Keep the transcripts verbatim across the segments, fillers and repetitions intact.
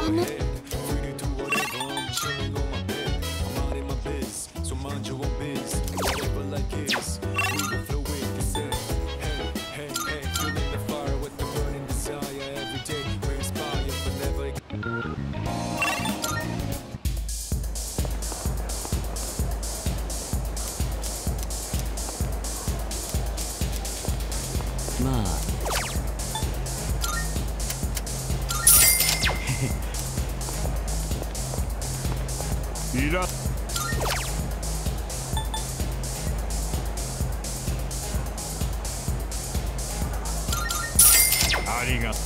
のまあいらありがと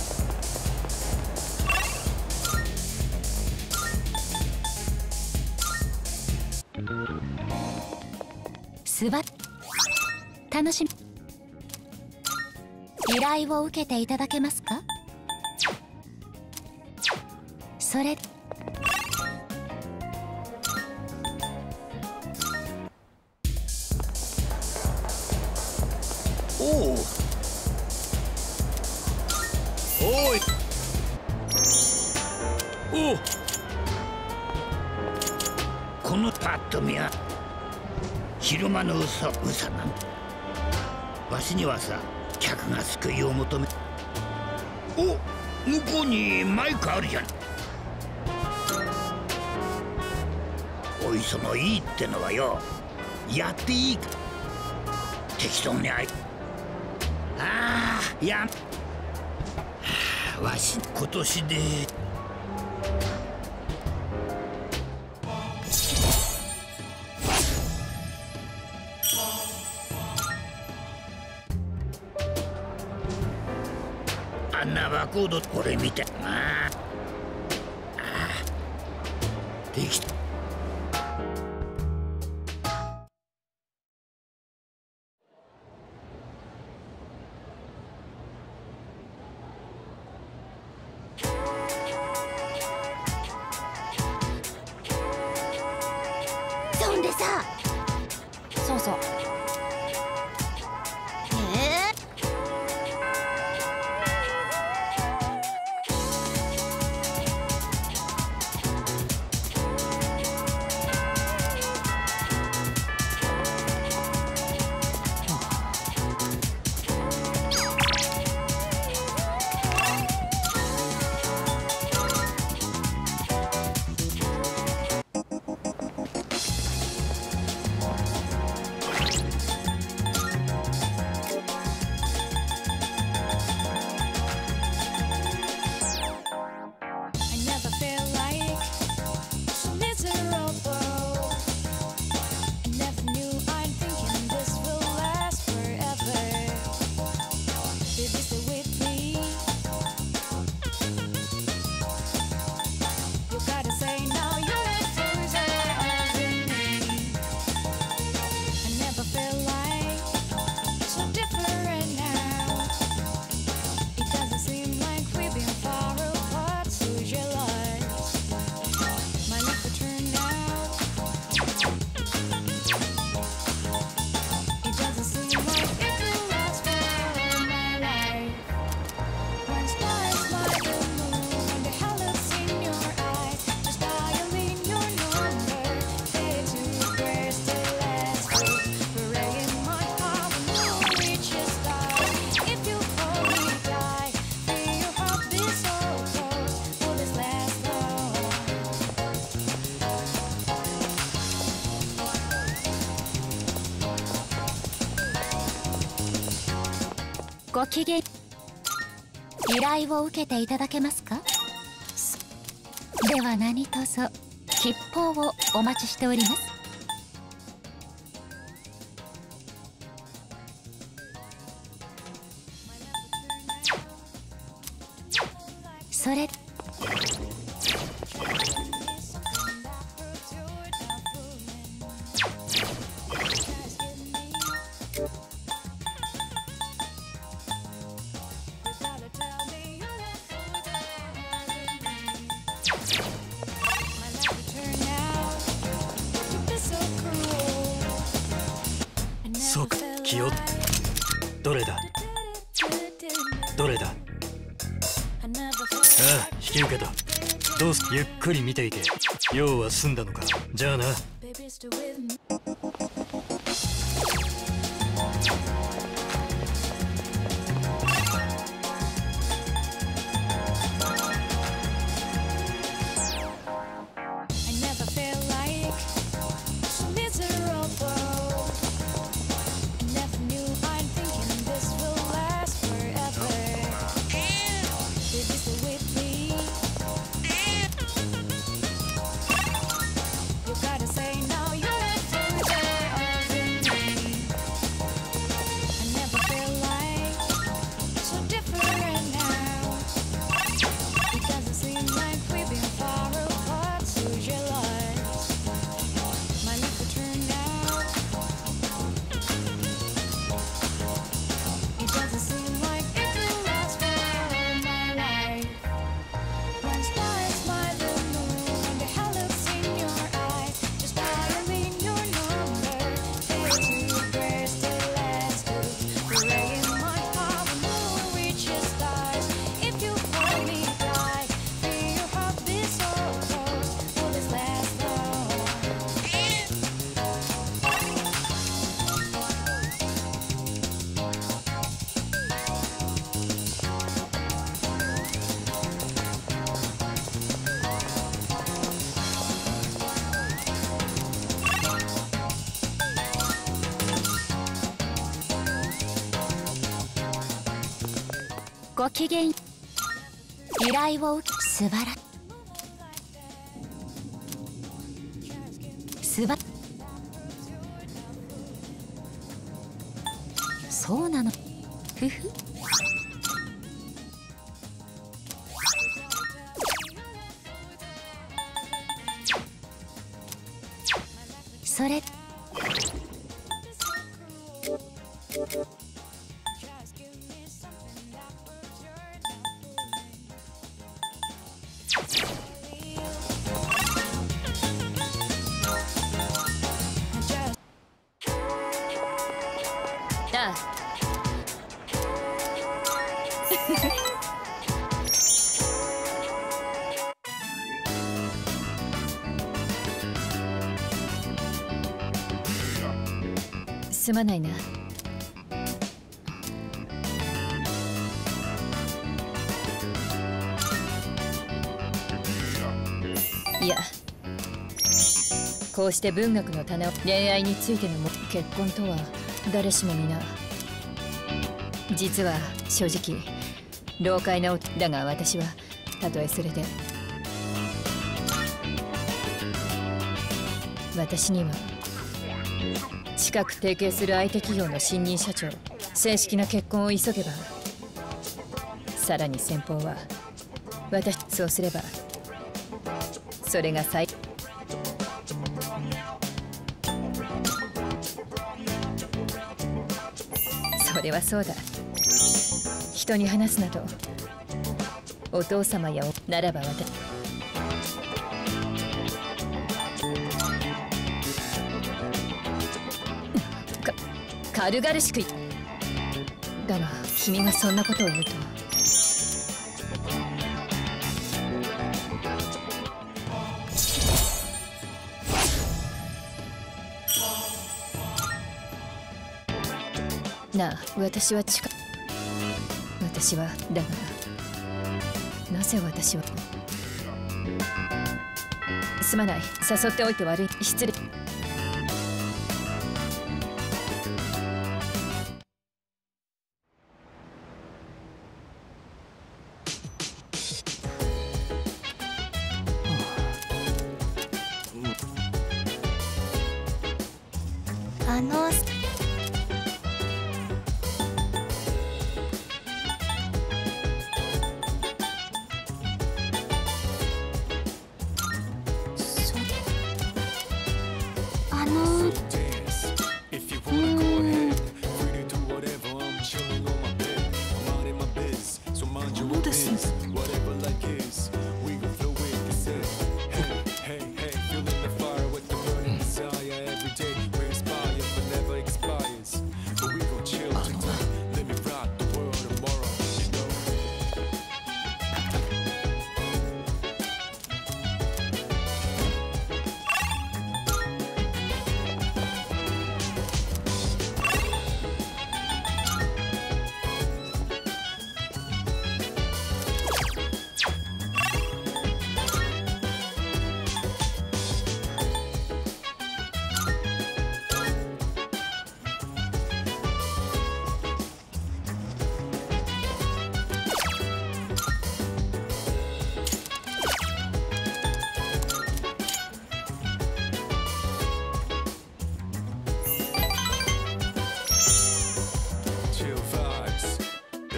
すば楽しみ依頼を受けていただけますか。それおおおいおおこのパッと見は昼間の嘘嘘なんわしにはさ客が救いを求めお向こうにマイクあるじゃん。おいそのいいってのはよやっていいか適当にあいああやはあわし今年であんなバコードこれ見てああできた。 そんでさそうそうえご機嫌依頼を受けていただけますか。では何卒吉報をお待ちしております。それそうか気をどれだどれだああ引き受けたどうすゆっくり見ていけ。用は済んだのか。じゃあな。 ごきげん。依頼を受け素晴らすばそうなの。ふふ。それああすまないな。いや、こうして文学の棚を恋愛についてのも結婚とは誰しも皆実は正直老快な男だが、私はたとえそれで私には近く提携する相手企業の新任社長正式な結婚を急げば、さらに先方は私そうすればそれが最それはそうだ。人に話すなどお父様やおならば私か軽々しく言だが、君がそんなことを言うとなあ、私は近私はだがなぜ私はすまない。誘っておいて悪い。失礼。 あの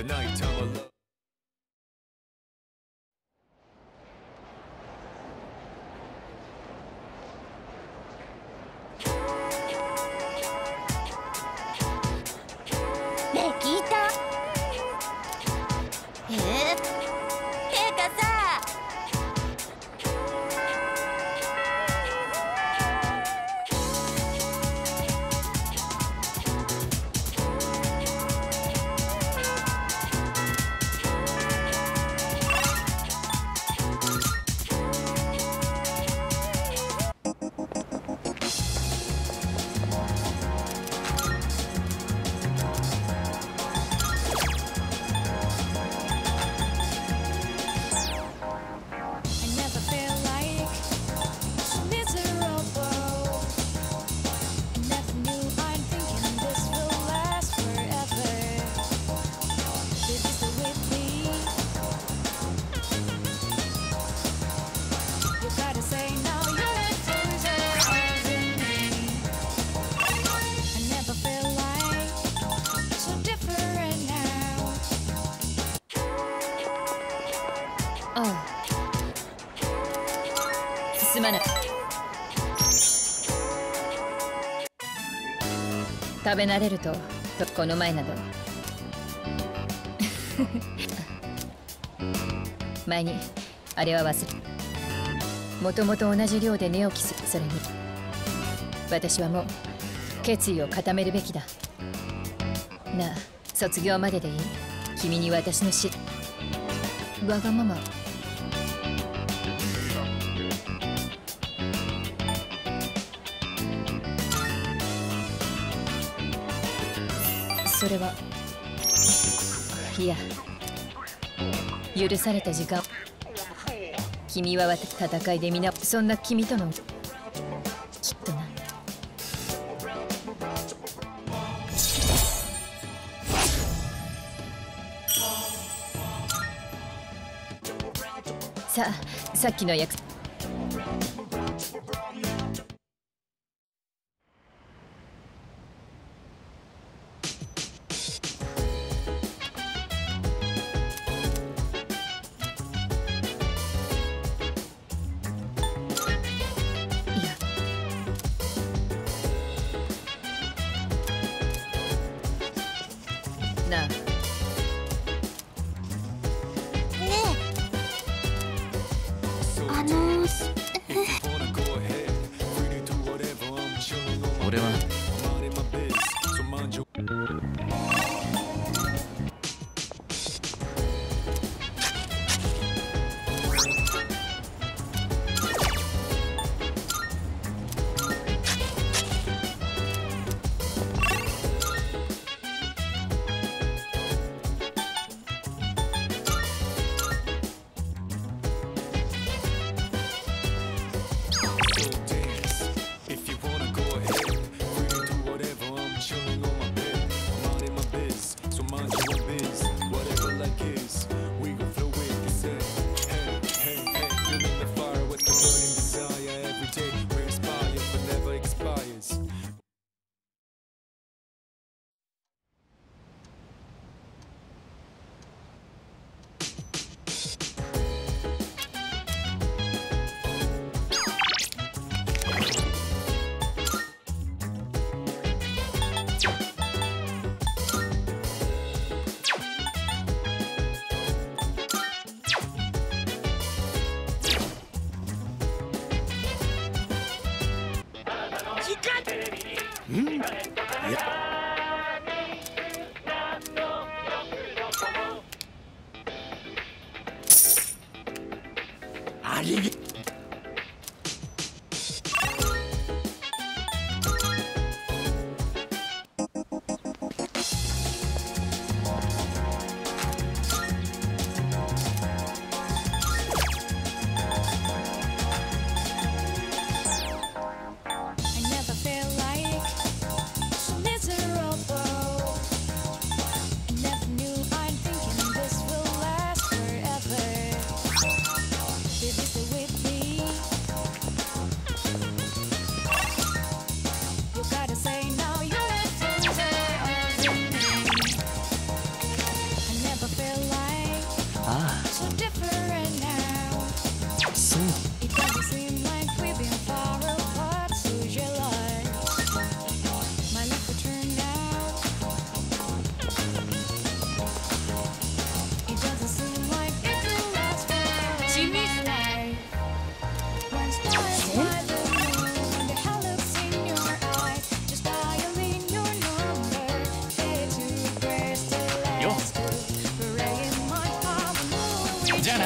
ねえ聞いた？えー、てかさ、 ああ、すまない。食べ慣れるとこの前など前にあれは忘れ、もともと同じ量で寝起きする。それに私はもう決意を固めるべきだ。なあ、卒業まででいい。君に私のしわがままそれはいや、許された時間。君は戦いで皆そんな君とのきっとな。さあ、さっきの約束。なあ、 ねえ、あのー、 俺はん？いや、あれれ。 with な。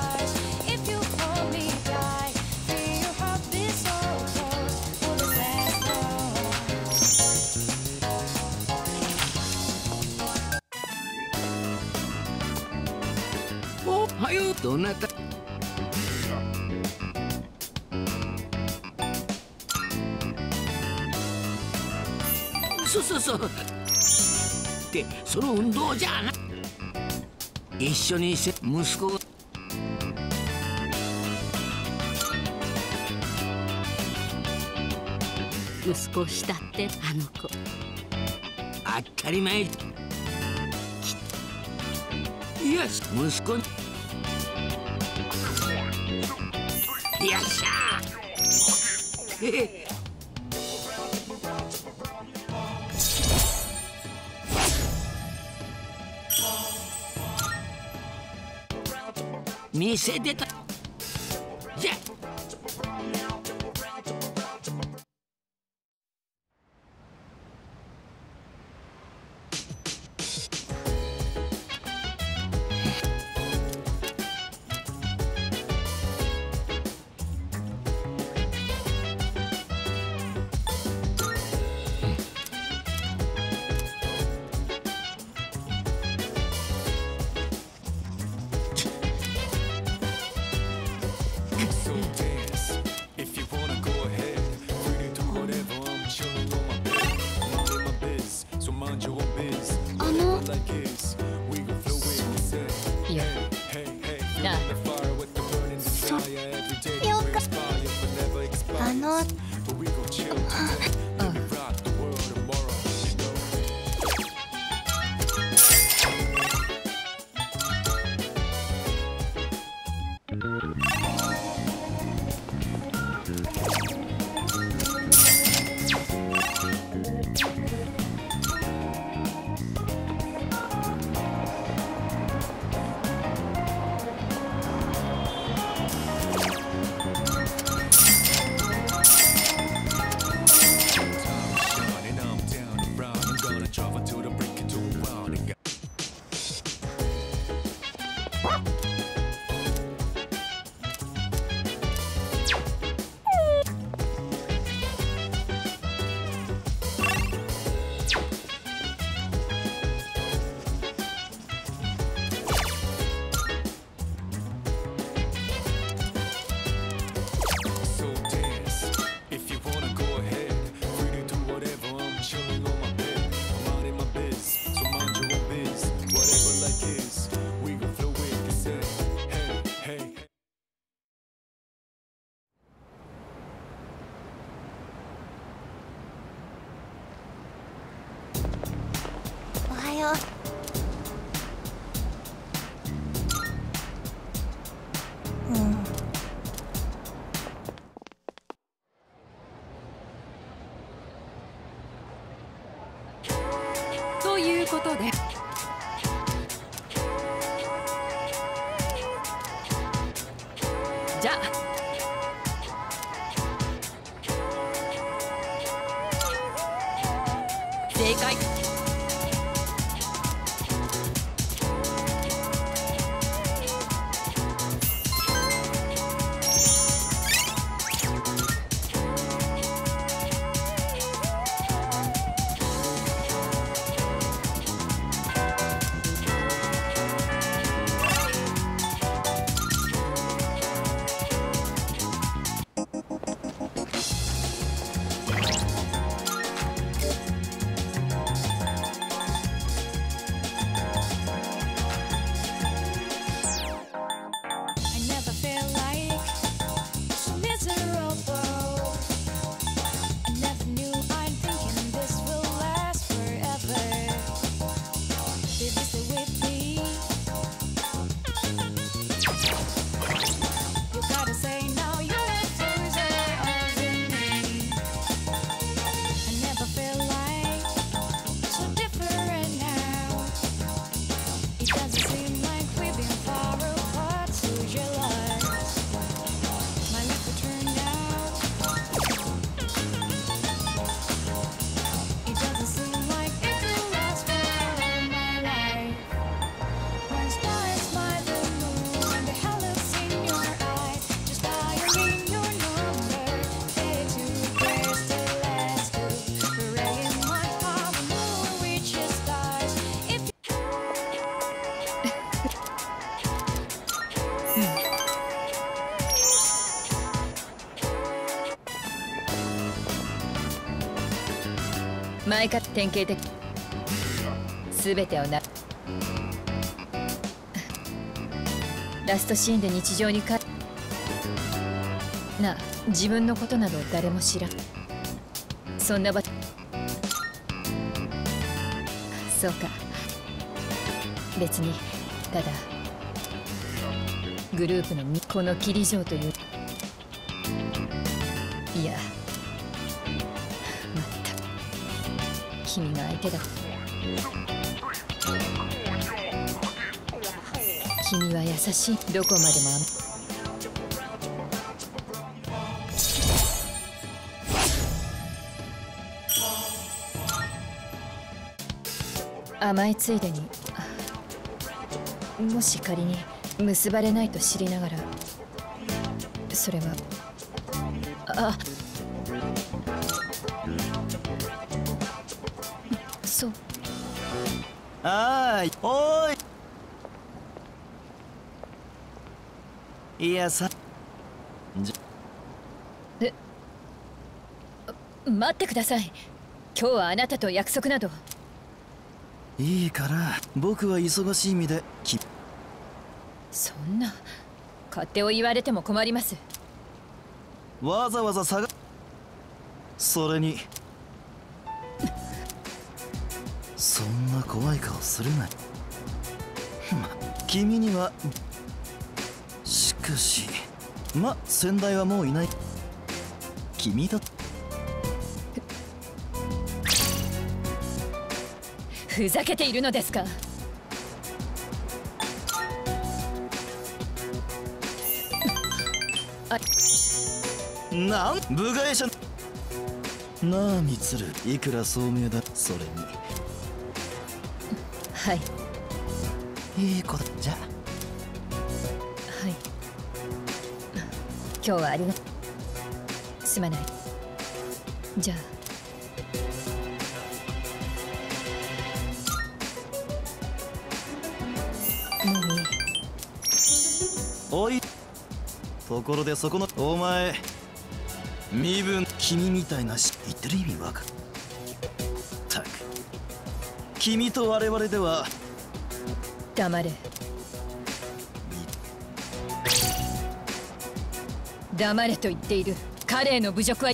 おはよう、どなた。そうそうそう。ってその運動じゃな。一緒にせ息子が。 息子をしたってあの子。 当たり前。いや息子に。よっしゃー。へへ。店出た。じゃということで。 じゃあ正解。 前から典型的全てをなラストシーンで日常にかな自分のことなど誰も知らんそんな場そうか別にただグループのこの霧城といういやまった君が相手だ君は優しいどこまでも甘いついでにもし仮に結ばれないと知りながらそれはあそうあーいおーいいやさじえ待ってください今日はあなたと約束などいいから僕は忙しい身できそんな勝手を言われても困りますわざわざ探それにそんな怖い顔するなま君にはしかしま先代はもういない君だふざけているのですかなん部外者なあみつるいくら聡明だそれにはいいい子だじゃはい今日はありがとうすまないじゃあもういいおいところでそこのお前身分君みたいなし言ってる意味わかるたく君と我々では黙れ黙れと言っている彼への侮辱は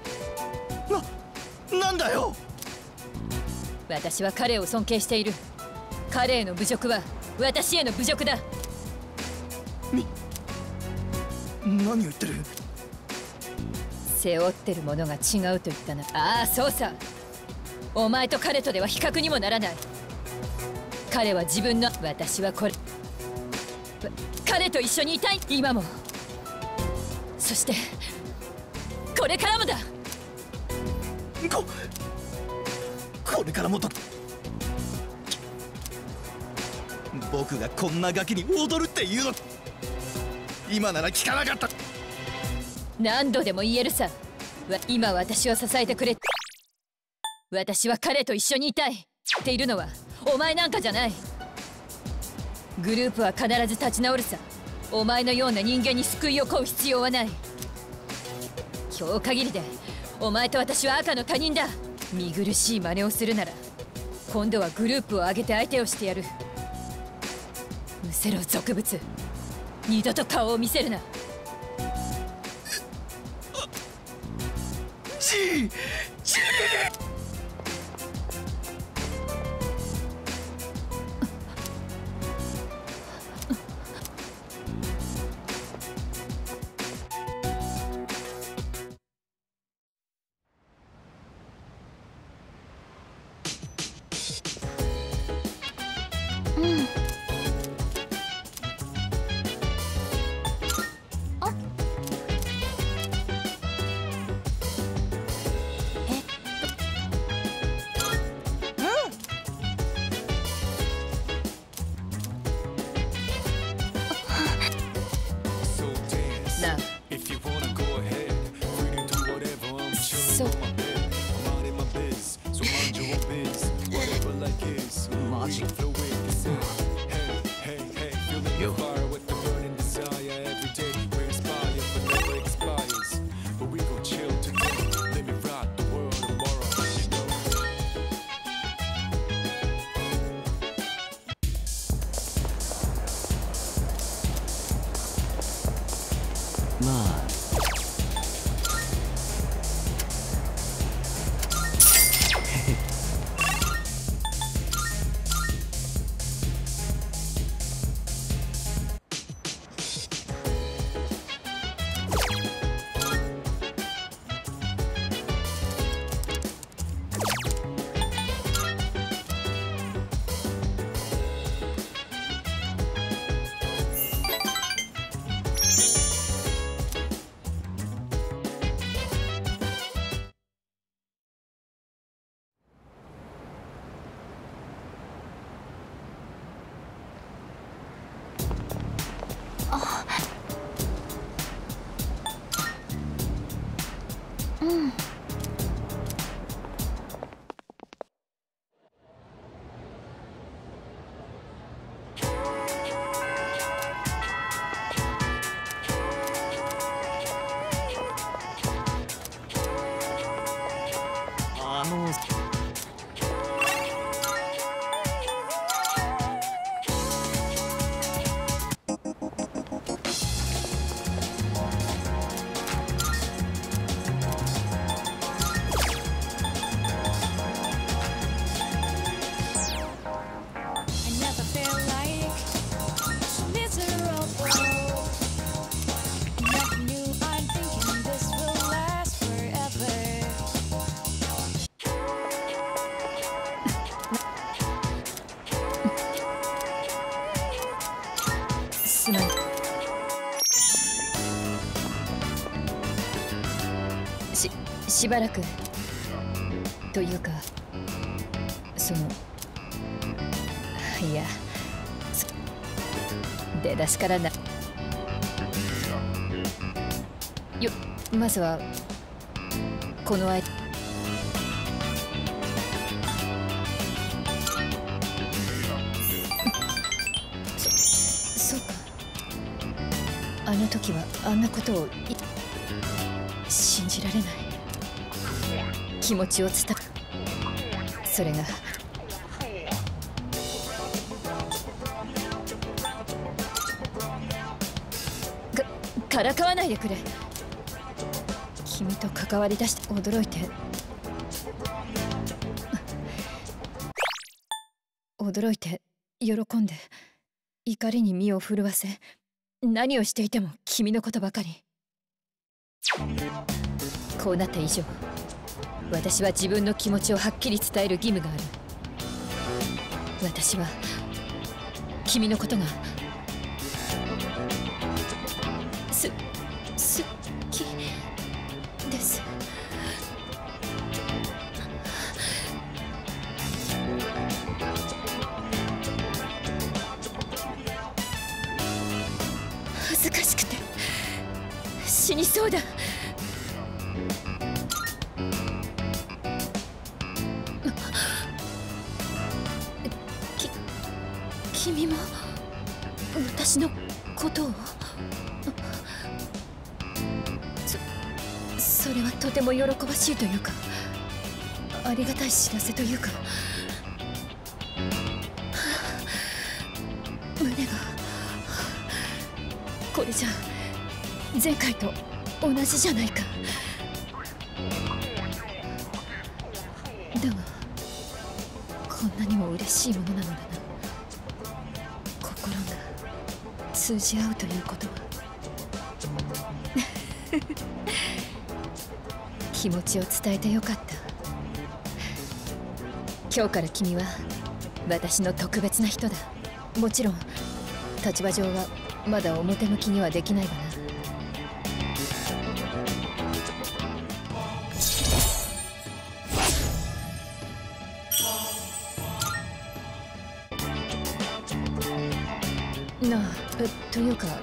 な、なんだよ私は彼を尊敬している彼への侮辱は私への侮辱だみ何を言ってる背負ってるものが違うと言ったなああそうさお前と彼とでは比較にもならない彼は自分の私はこれ彼と一緒にいたい今もそしてこれからもだここれからもと僕がこんなガキに踊るっていうの今なら聞かなかった何度でも言えるさ今私を支えてくれ私は彼と一緒にいたいっているのはお前なんかじゃないグループは必ず立ち直るさお前のような人間に救いを請う必要はない今日限りでお前と私は赤の他人だ見苦しい真似をするなら今度はグループを挙げて相手をしてやるむせろ俗物二度と顔を見せるなちちうんなあそうマジよまああのすまん。ししばらくというかそのいや出だしからなよ。まずはこの間あの時はあんなことを信じられない。気持ちを伝えそれがかからかわないでくれ。君と関わりだして驚いて驚いて喜んで怒りに身を震わせ何をしていても君のことばかり。こうなった以上私は自分の気持ちをはっきり伝える義務がある。私は君のことがす好きです。恥ずかしくて死にそうだ。き君も私のことをそそれはとても喜ばしいというかありがたい知らせというか胸がこれじゃ前回と同じじゃないか。だがこんなにも嬉しいものなのだな。心が通じ合うということは気持ちを伝えてよかった。今日から君は私の特別な人だ。もちろん立場上はまだ表向きにはできないがな。なあ、えというか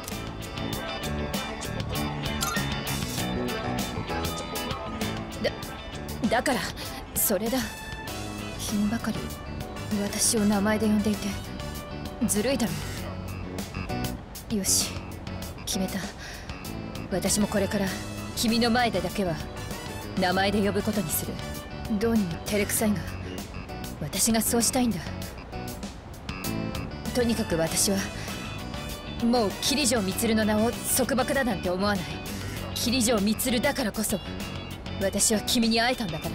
だだからそれだ。君ばかり私を名前で呼んでいてずるいだろ。よし決めた。私もこれから君の前でだけは名前で呼ぶことにする。どうにも照れくさいが私がそうしたいんだ。とにかく私はもう桐城満の名を束縛だなんて思わない。桐城満だからこそ私は君に会えたんだから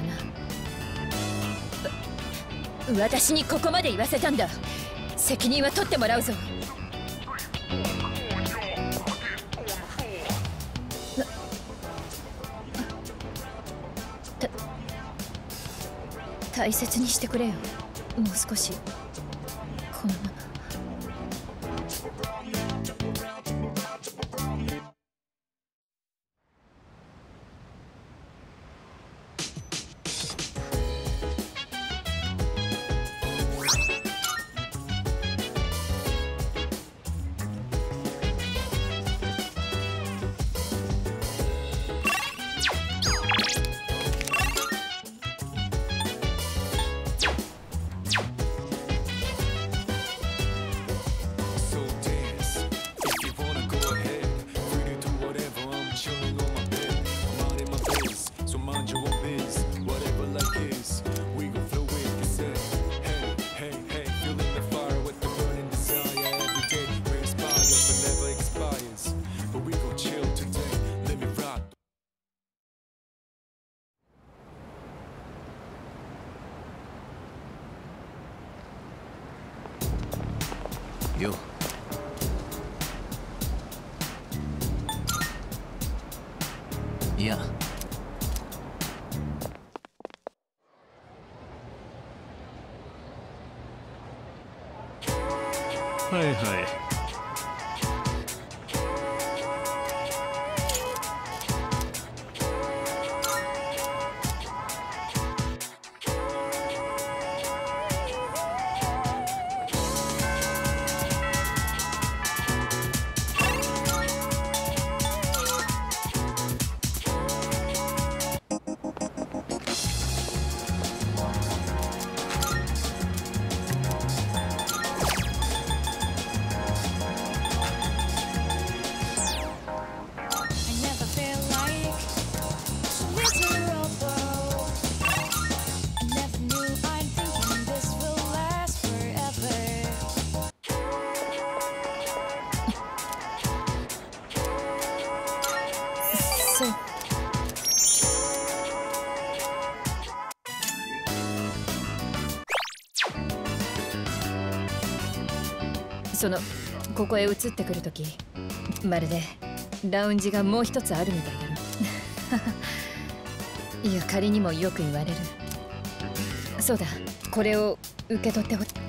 な。私にここまで言わせたんだ。責任は取ってもらうぞ。た大切にしてくれよ。もう少しこのまま。 よいやはいはい。 そのここへ移ってくるとき、まるでラウンジがもう一つあるみたいだろ。いや、仮にもよく言われる。そうだ、これを受け取ってほしい。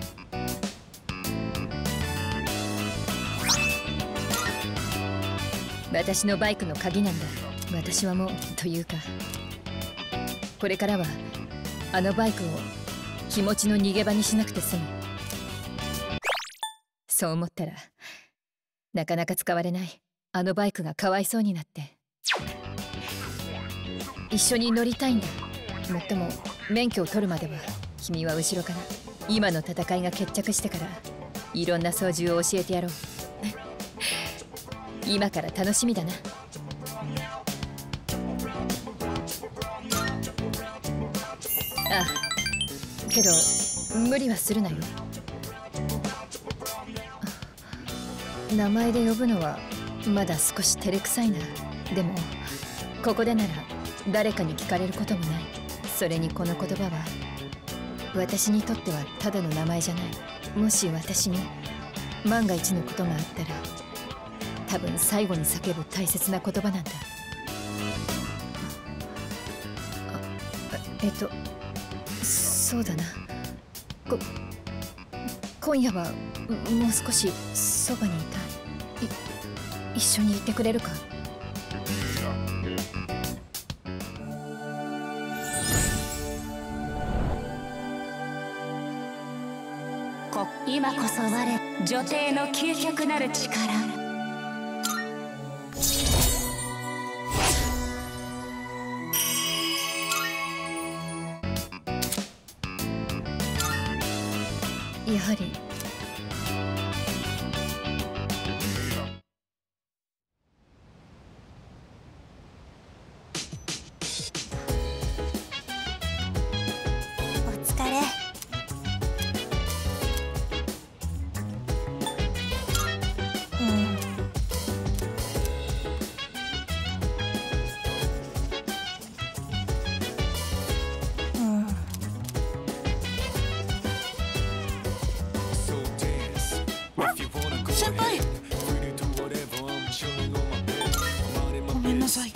私のバイクの鍵なんだ。私はもうというか、これからはあのバイクを気持ちの逃げ場にしなくて済む。そう思ったらなかなか使われないあのバイクがかわいそうになって、一緒に乗りたいんだ。もっとも免許を取るまでは君は後ろから。今の戦いが決着してからいろんな操縦を教えてやろう。今から楽しみだな。ああ、けど無理はするなよ。名前で呼ぶのはまだ少し照れくさいな。でもここでなら誰かに聞かれることもない。それにこの言葉は私にとってはただの名前じゃない。もし私に万が一のことがあったら、多分最後に叫ぶ大切な言葉なんだ。あ、えっとそうだな。こ今夜はもう少しそばにいたい。一緒にいてくれるか。 こ今こそ我女帝の究極なる力。 やはりお疲れ。 うん先輩。ごめんなさい。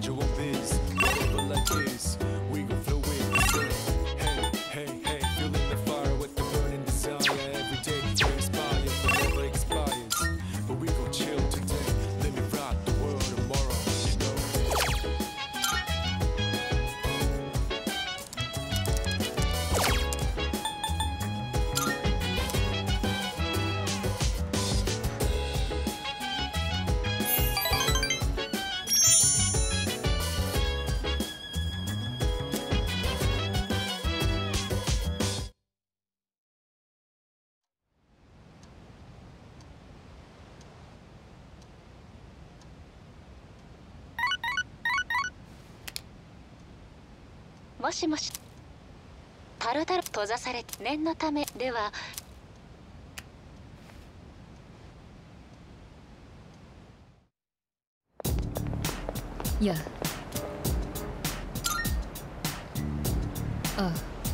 もしもし。タルタル閉ざされ念のためでは。 やああ。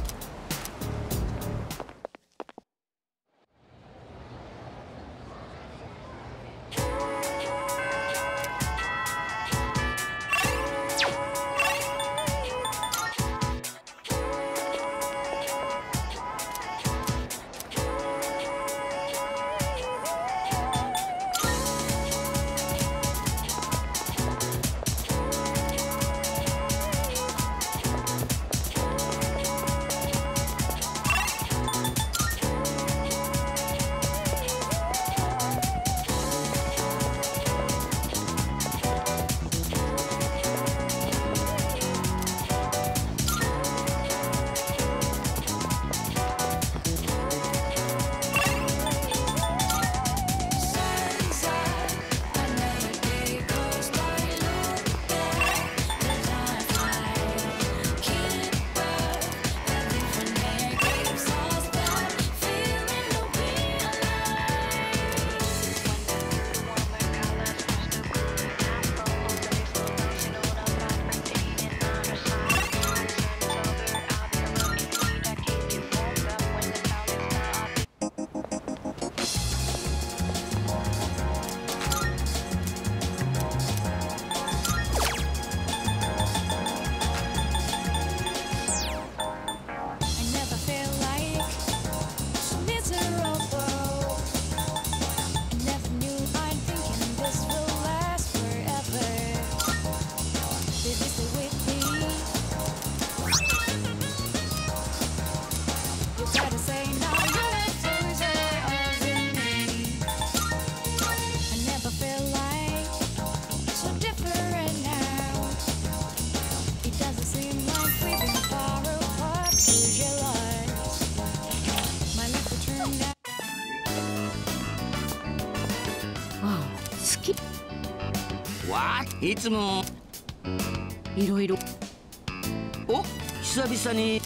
いつもいろいろ。 お、久々に。ん？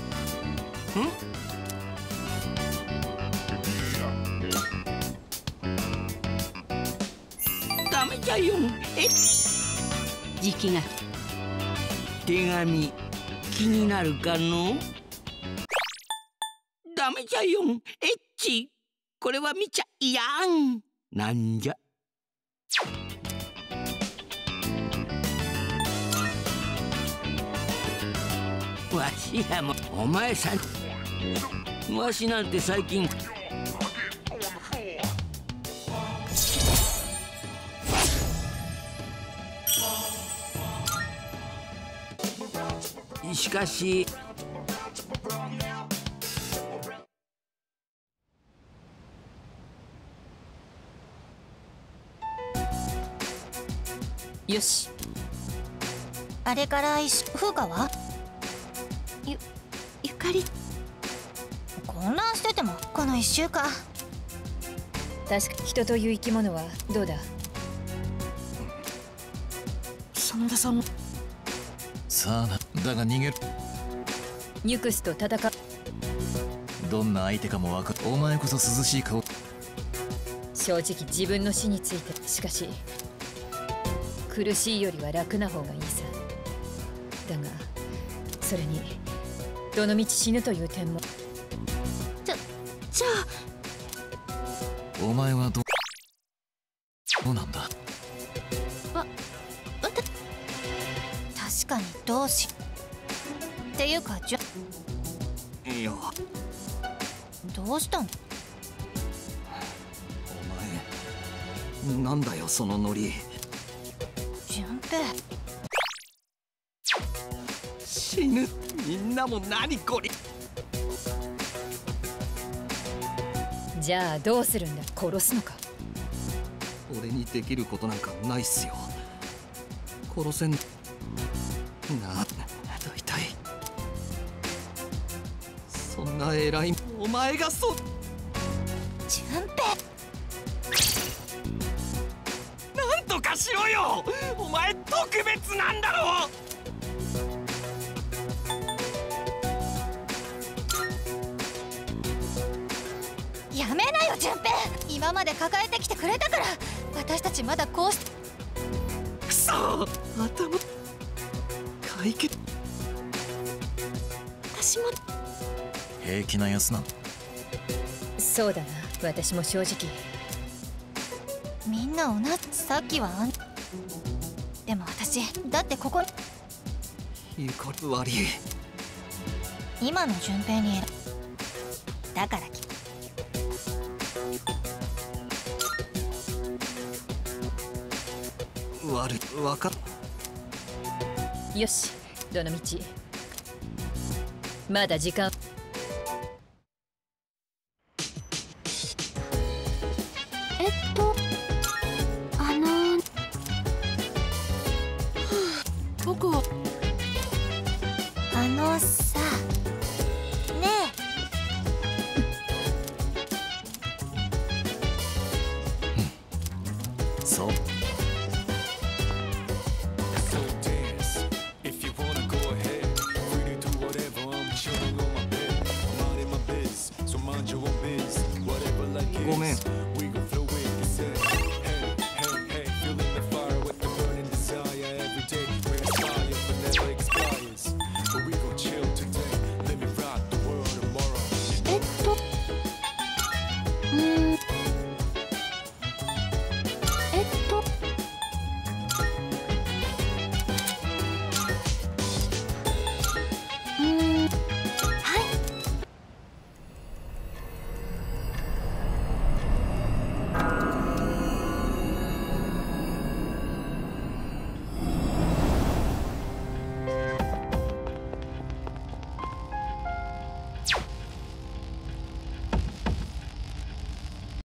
ダメじゃよ。え？ 時期が。 手紙気になるかの？ダメじゃよ。エッチ。これは見ちゃいやん。なんじゃ。わしらもお前さん。わしなんて最近しかしよし。 あれから風花はゆゆかり混乱しててもこの一週間。 確か人という生き物はどうだ。 真田さんもさあな、だが逃げる。 ニュクスと戦う。 どんな相手かも分かる。お前こそ涼しい顔。 正直自分の死について、しかし苦しいよりは楽な方がいいさ。だがそれにどの道死ぬという点も。 じゃじゃあお前はどそうなんだ。 わ確かに同志っていうかじゃいや、 どうしたの？ お前なんだよそのノリ。 順平死ぬ。みんなも何これ。 じゃあどうするんだ。殺すのか。 俺にできることなんかないっすよ。殺せんな。大体そんな偉いお前がそ順平なんとかしろよ。お前特別なんだろ。 やめなよ順平。今まで抱えてきてくれたから私たちまだこうしくそ頭解決。 私も平気なやつな。 そうだな、私も正直。 みんな同じ。さっきはあんでも私だってここいいこと悪い。 今の順平にだからき悪い。分かっ。 よし、どの道まだ時間。 えっとあの僕はあのさねえ。そう。ごめん。 えっとうんえっとうんはい。